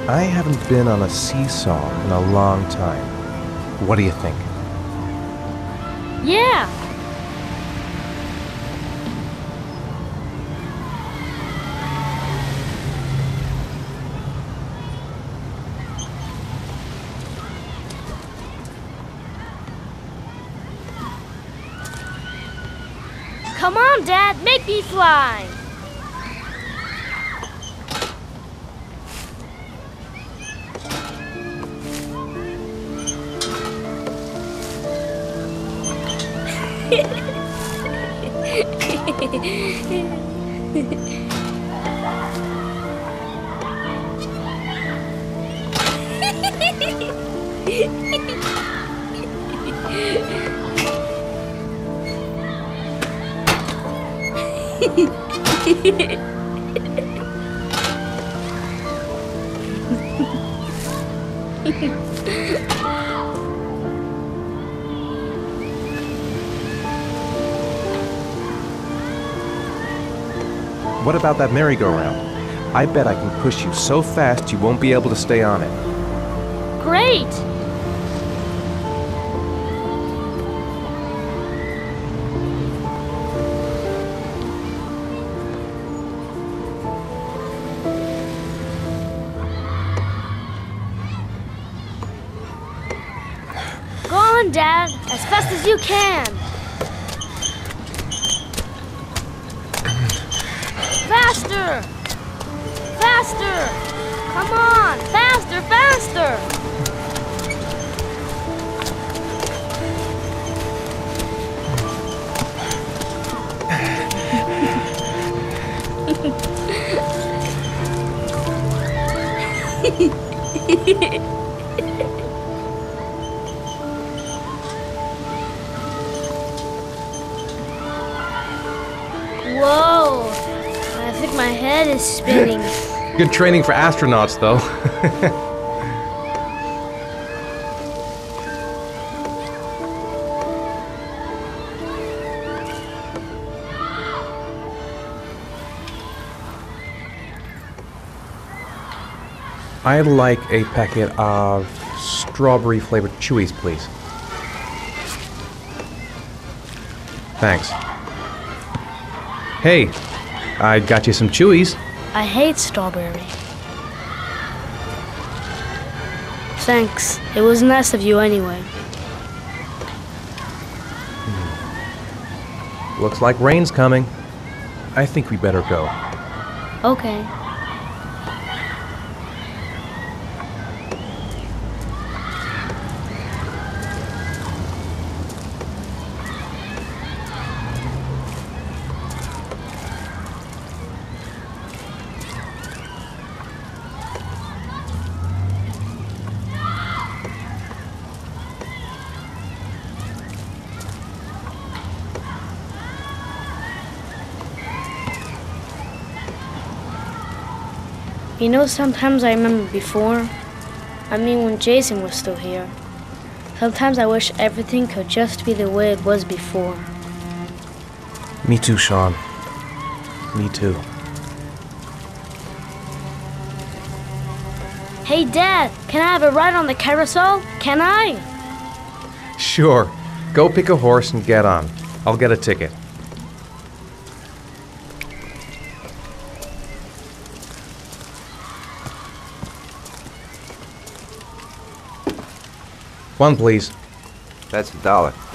I haven't been on a seesaw in a long time. What do you think? Yeah! Come on, Dad, make me fly! What about that merry-go-round? I bet I can push you so fast you won't be able to stay on it. Great! Go on, Dad, as fast as you can. Faster! Faster! Come on! Faster, faster! Whoa! I think my head is spinning. Good training for astronauts, though. I'd like a packet of strawberry-flavored chewies, please. Thanks. Hey, I got you some chewies. I hate strawberry. Thanks. It was nice of you anyway. Looks like rain's coming. I think we better go. Okay. You know, sometimes I remember before. I mean, when Jason was still here. Sometimes I wish everything could just be the way it was before. Me too, Sean. Me too. Hey, Dad, can I have a ride on the carousel? Can I? Sure. Go pick a horse and get on. I'll get a ticket. One, please. That's $1.